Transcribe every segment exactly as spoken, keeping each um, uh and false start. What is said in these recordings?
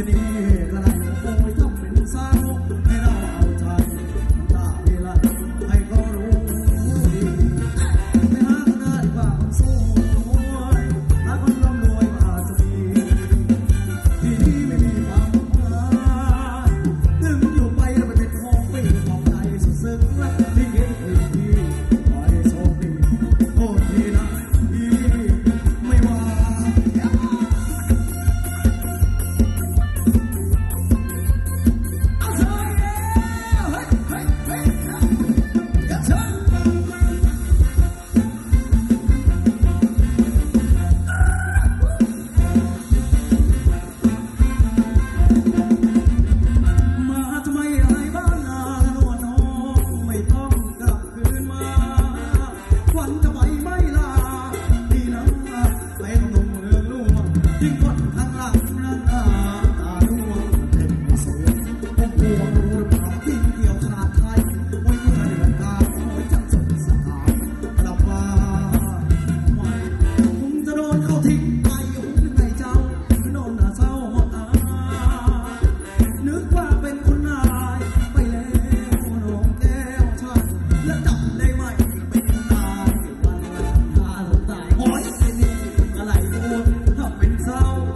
อะไรพูดถ้าเป็นเศร้า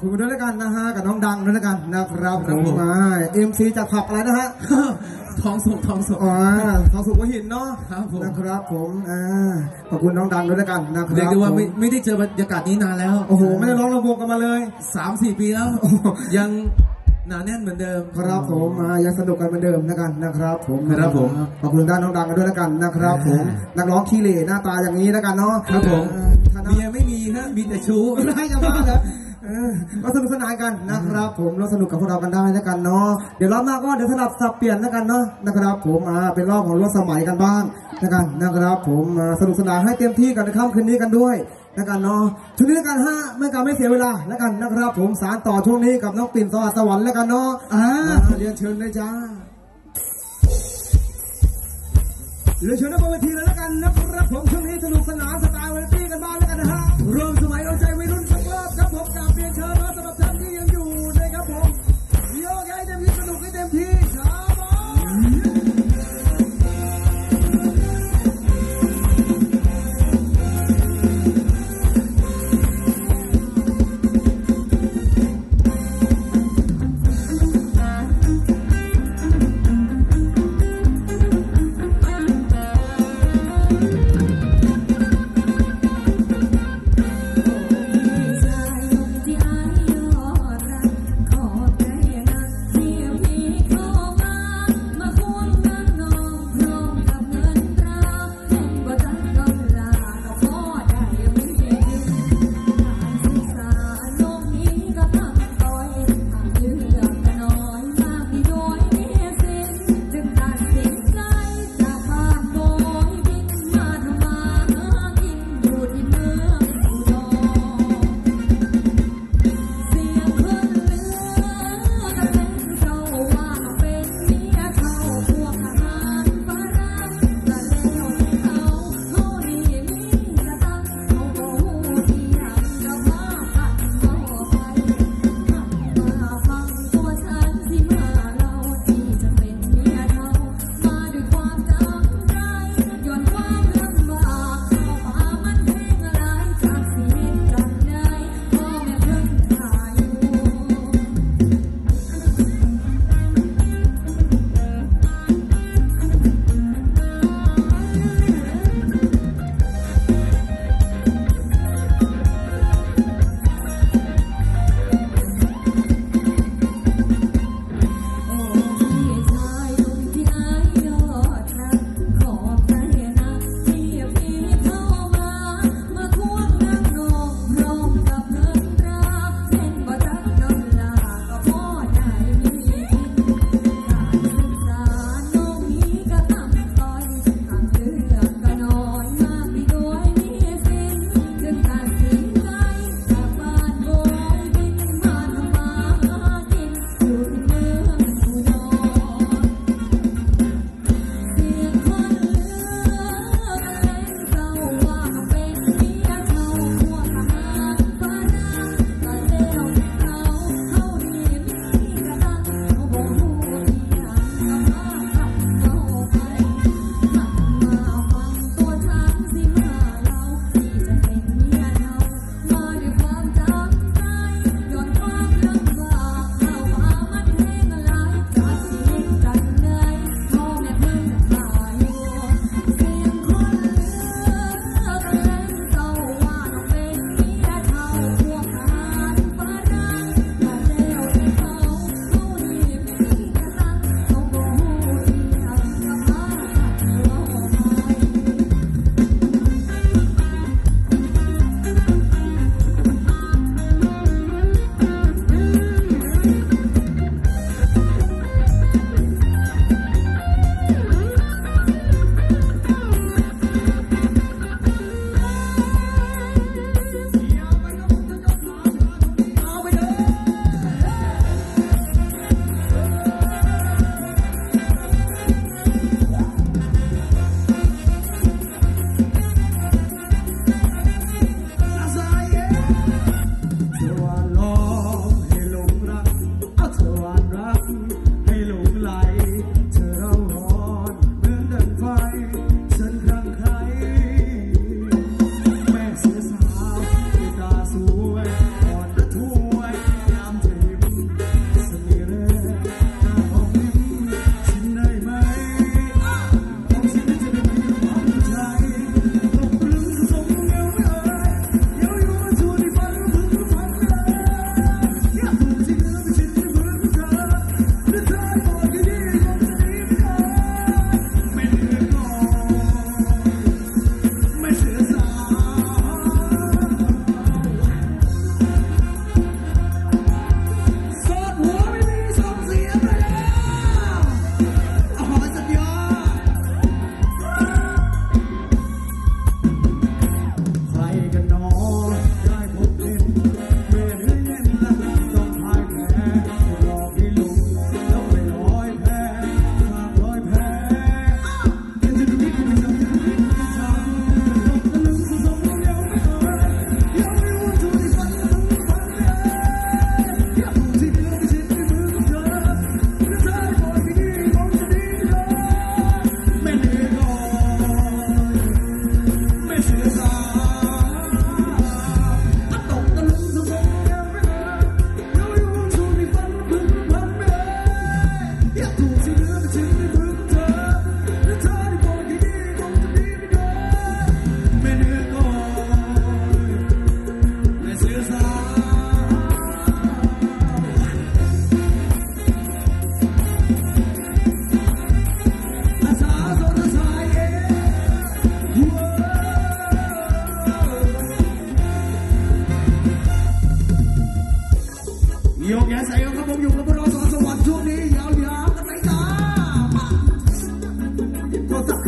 คุณด้วยแล้วกันนะฮะกับน้องดังด้วยแล้วกันนะครับผมมาเอ็มซีจากผับอะไรนะฮะทองสุกทองสุกอ๋อทองสุกหัวหินเนาะนะครับผมอ่าขอบคุณน้องดังด้วยแล้วกันนะครับเรียกได้ว่าไม่ไม่ได้เจอบรรยากาศนี้นานแล้วโอ้โหไม่ได้ร้องระวงกันมาเลยสามสี่ปีแล้วยังหนาแน่นเหมือนเดิมครับผมมายังสนุกกันเหมือนเดิมนะกันนะครับผมครับผมขอบคุณด้านน้องดังกันด้วยแล้วกันนะครับผมนักร้องขี้เหร่หน้าตาอย่างนี้แล้วกันเนาะครับผมเมียไม่มีนะมีแต่ชู้ไม่ได้ยังบ้าเลยก็สนุกสนานกันนะครับผมเราสนุกกับพวกเรากันได้แล้วกันเนาะเดี๋ยวรอบหน้าก็เดี๋ยวสลับสับเปลี่ยนแล้วกันเนาะนะครับผมมาเป็นรอบของรถสมัยกันบ้างแล้วกันนะครับผมมาสนุกสนานให้เต็มที่กันในค่ำคืนนี้กันด้วยแล้วกันเนาะช่วงนี้กันฮะไม่การไม่เสียเวลาแล้วกันนะครับผมสารต่อช่วงนี้กับน้องปิ่นสวัสดิ์สวรรค์แล้วกันเนาะอ่าเรียนเชิญเลยจ้าเรียนเชิญนักเวทีเลยแล้วกันนะครับผมช่วงนี้สนุกสนานสไตล์วาไรตี้กันบ้างแล้วกันนะฮะรวมสมัยเอาใจวัยรุ่นสักรอบครับผมกับเรียนเชิญมาสำหรับท่านที่ยังอยู่นะครับผมโยกให้เต็มที่สนุกให้เต็มที่ครับ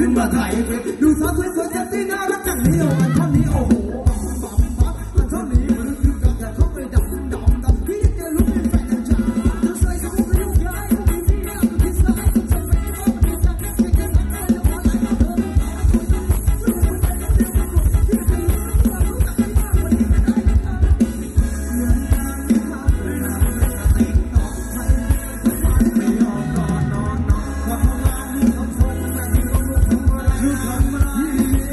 มาถ่ายดูสาวสวยๆเซ็กซี่น่ารักจังนี้โอ้มันท่อนนี้โอ้โหบัมบัมมันท่อนนี้มันคือกับแต่เขาไปดับดับดับพี่ยังจะลุกเป็นแฟนกันจ้าจะใส่สมุนไพรยุ่งยากผู้หญิงที่ยากที่สายสุดจะไม่ว่ามันจะแค่แค่สักแค่จะพอได้มาเธอเ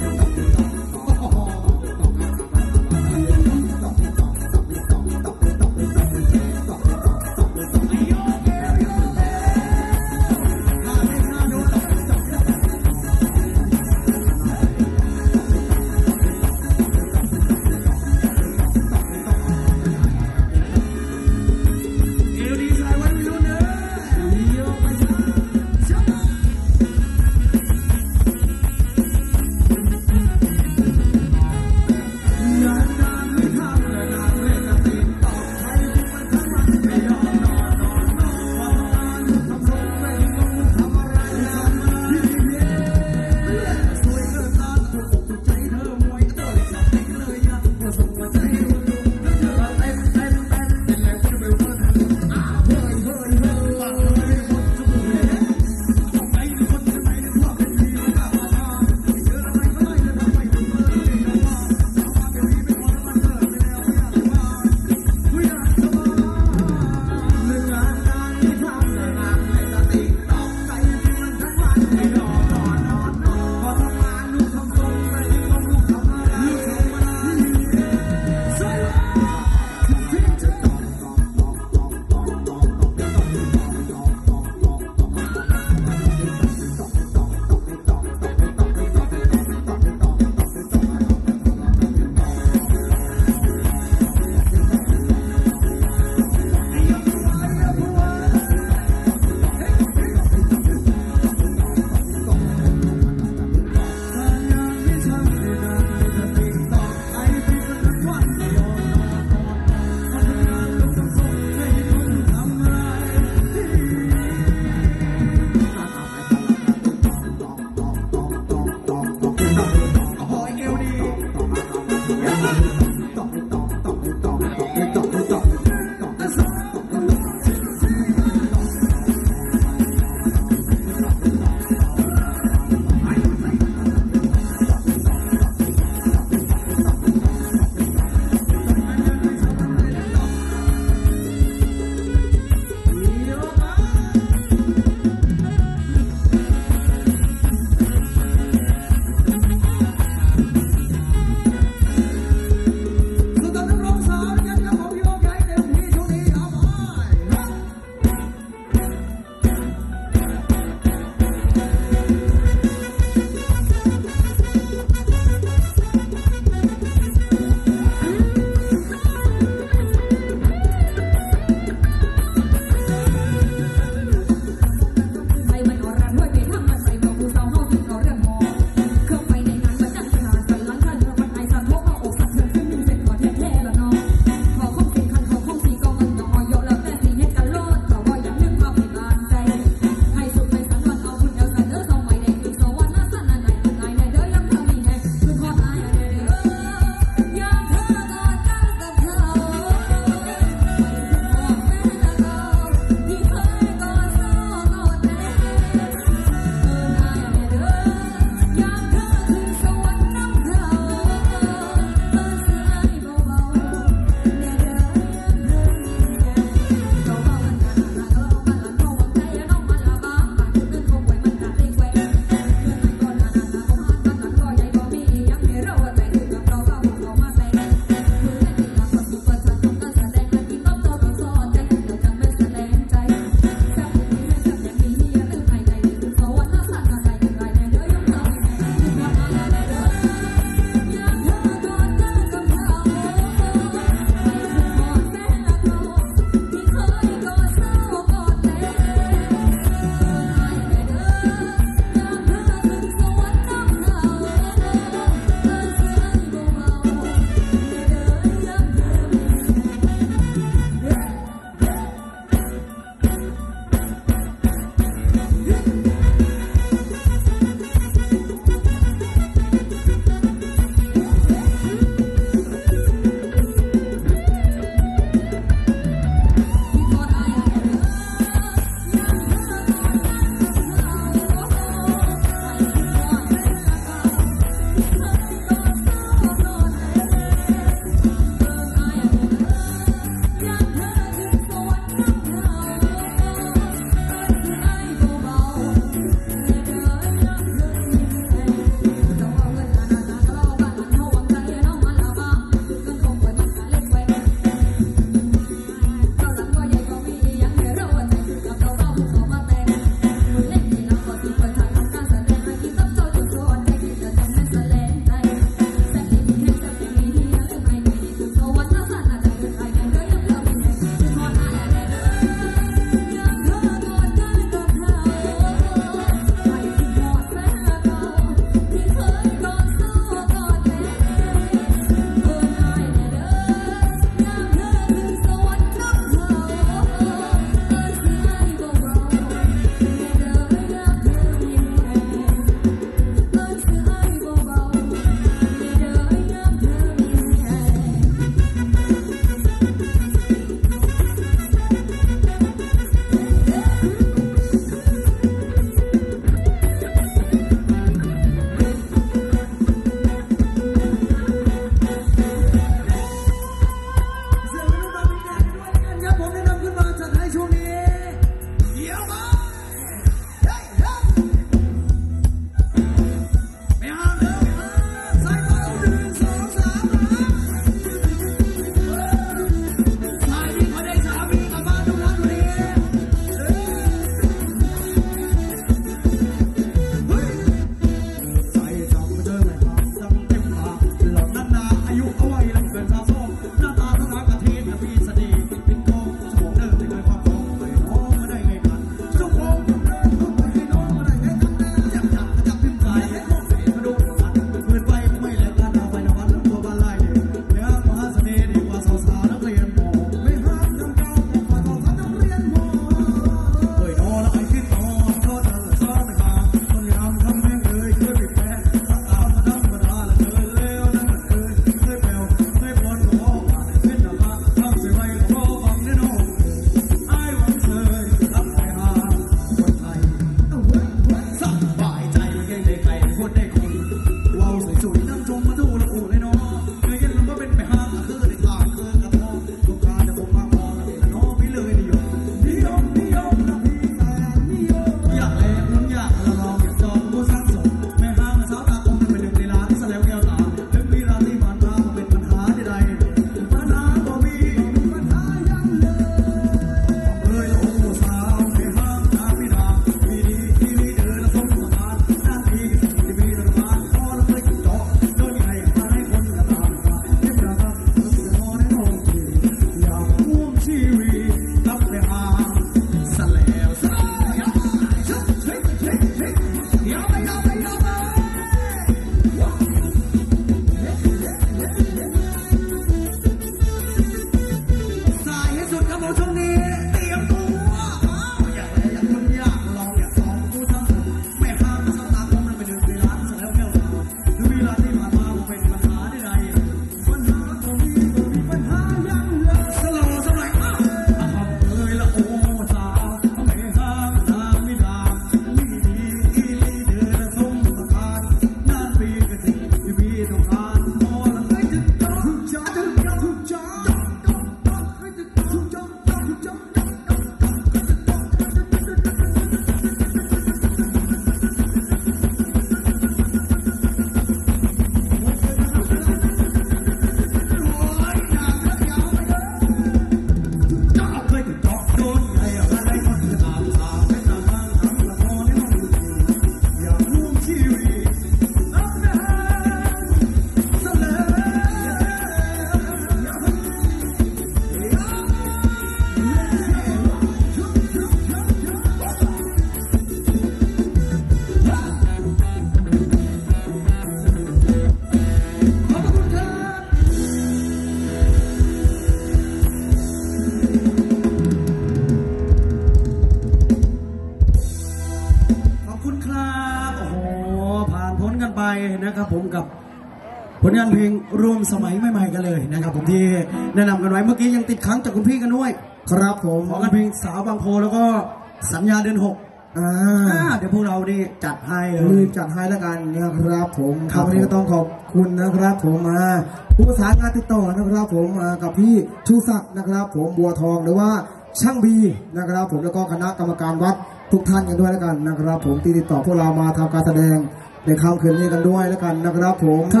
นะครับผมกับผลงานเพลงรวมสมัยใหม่ๆกันเลยนะครับผมที่แนะนำกันไว้เมื่อกี้ยังติดค้างจากคุณพี่กันด้วยครับผมขอกันเพลงสาวบางโพแล้วก็สัญญาเดือนหกอ่าอ่าเดี๋ยวพวกเรานี่จัดให้เลรียบจัดให้แล้วกันนะครับผมคครัรับบวันนี้ก็ต้องขอบคุณนะครับผมมาผู้ประสานงานติดต่อนะครับผมมากับพี่ชูศักดิ์นะครับผมบัวทองหรือว่าช่างบีนะครับผมแล้วก็คณะกรรมการวัดทุกท่านกันด้วยแล้วกันนะครับผมที่ติดต่อพวกเรามาทำการแสดงในค่ำคืนนี้กันด้วยแล้วกันนะครับผม